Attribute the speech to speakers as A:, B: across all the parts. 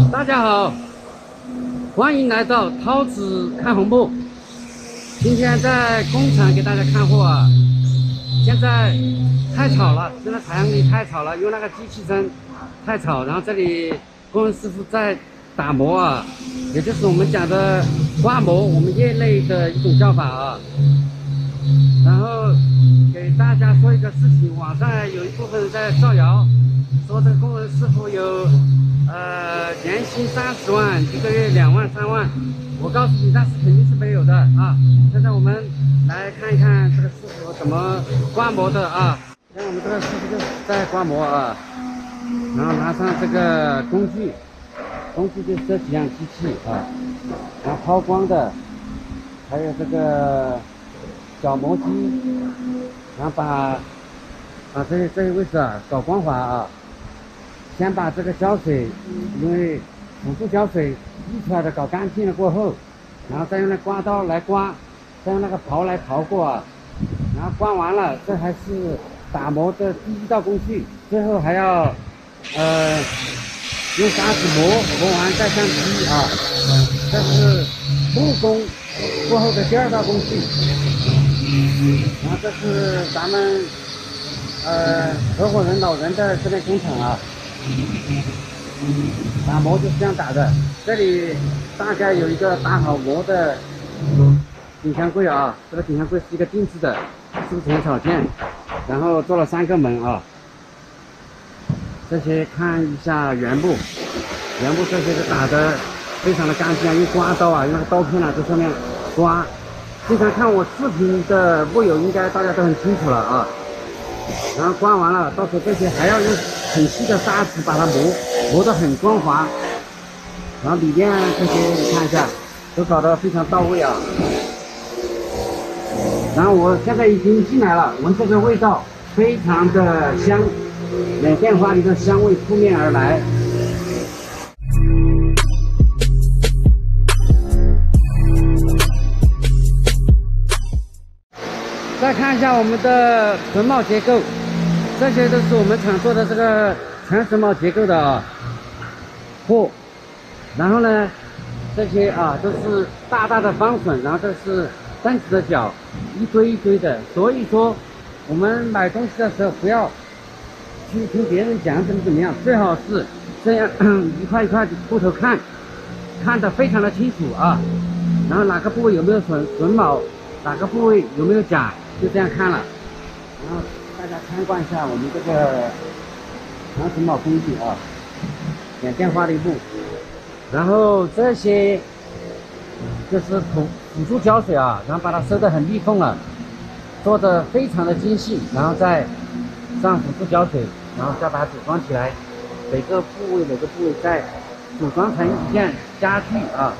A: 大家好，欢迎来到涛子看红布。今天在工厂给大家看货啊。现在太吵了，现在太阳里太吵了，因为那个机器声太吵。然后这里工人师傅在打磨啊，也就是我们讲的刮模，我们业内的一种叫法啊。然后给大家说一个事情，网上有一部分人在造谣，说这个工人师傅有年薪30万，一个月2万3万。我告诉你，那是肯定是没有的啊。现在我们来看一看这个师傅怎么刮模的啊。像我们这个师傅就在刮模啊，然后拿上这个工具就是这几样机器啊，然后抛光的，还有这个小磨机，然后把这些位置啊搞光滑啊。先把这个胶水，因为辅助胶水溢出来的搞干净了过后，然后再用那刮刀来刮，再用那个刨来刨过啊，然后刮完了，这还是打磨的第一道工序，最后还要用砂纸磨完再上漆啊，这是木工过后的第2道工序。然后这是咱们合伙人老人的这边工厂啊。打磨就是这样打的，这里大概有一个打好磨的顶箱柜啊，这个顶箱柜是一个定制的，是不是很少见？然后做了3个门啊，这些看一下原部这些是打的非常的干净啊，用刮刀啊，用那个刀片啊在上面刮。经常看我视频的木友应该大家都很清楚了啊。然后刮完了，到时候这些还要用很细的砂纸把它磨得很光滑，然后里面这些你看一下，都搞得非常到位啊。然后我现在已经进来了，闻这个味道非常的香，缅甸花梨的香味扑面而来。再看一下我们的榫卯结构，这些都是我们厂做的这个全榫卯结构的啊货。然后呢，这些啊都是大大的方榫，然后这是凳子的脚，一堆一堆的。所以说，我们买东西的时候不要去听别人讲怎么样，最好是这样一块一块的铺头看得非常的清楚啊。然后哪个部位有没有榫卯，哪个部位有没有甲。就这样看了，然后大家参观一下我们这个全榫卯工具啊，缅甸花梨布。然后这些就是辅助胶水啊，然后把它收得很密封了，做得非常的精细，然后再上辅助胶水，然后再把它组装起来，每个部位再组装成一件家具啊。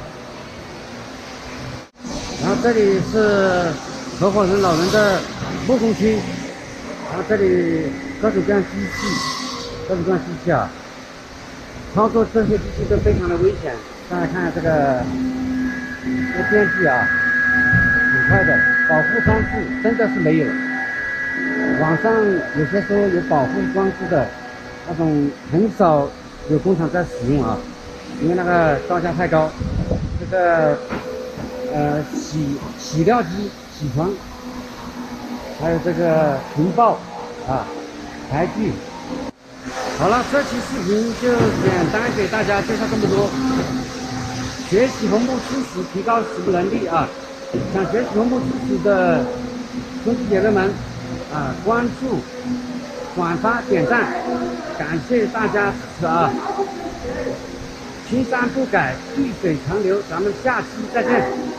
A: 然后这里是合伙人老人的木工区，然后这里各种各样机器啊，操作这些机器都非常的危险。大家看看这个电锯啊，很快的，保护装置真的是没有。网上有些说有保护装置的那种，很少有工厂在使用啊，因为那个造价太高。这个洗料机、洗床，还有这个平刨啊、排锯。好了，这期视频就简单给大家介绍这么多。学习红布知识，提高使用能力啊！想学习红布知识的兄弟姐妹们啊，关注、转发、点赞，感谢大家支持啊！青山不改，绿水长流，咱们下期再见。